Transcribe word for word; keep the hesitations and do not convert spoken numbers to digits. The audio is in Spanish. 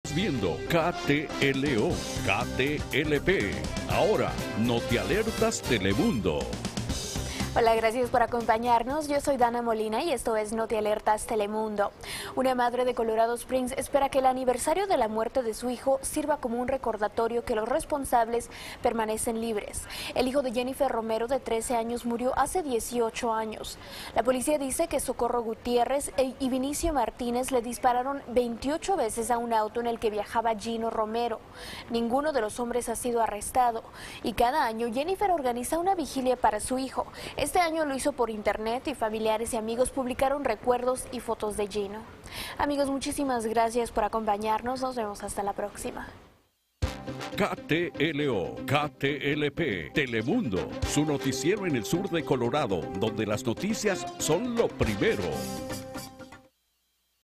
Estás viendo K T L O, K T L P. Ahora, Notialertas Telemundo. Hola, gracias por acompañarnos. Yo soy Dana Molina y esto es Notialertas Telemundo. Una madre de Colorado Springs espera que el aniversario de la muerte de su hijo sirva como un recordatorio que los responsables permanecen libres. El hijo de Jennifer Romero, de trece años, murió hace dieciocho años. La policía dice que Socorro Gutiérrez y Vinicio Martínez le dispararon veintiocho veces a un auto en el que viajaba Gino Romero. Ninguno de los hombres ha sido arrestado y cada año Jennifer organiza una vigilia para su hijo. Este año lo hizo por internet y familiares y amigos publicaron recuerdos y fotos de Gino. Amigos, muchísimas gracias por acompañarnos. Nos vemos hasta la próxima. K T L O, K T L P, Telemundo, su noticiero en el sur de Colorado, donde las noticias son lo primero.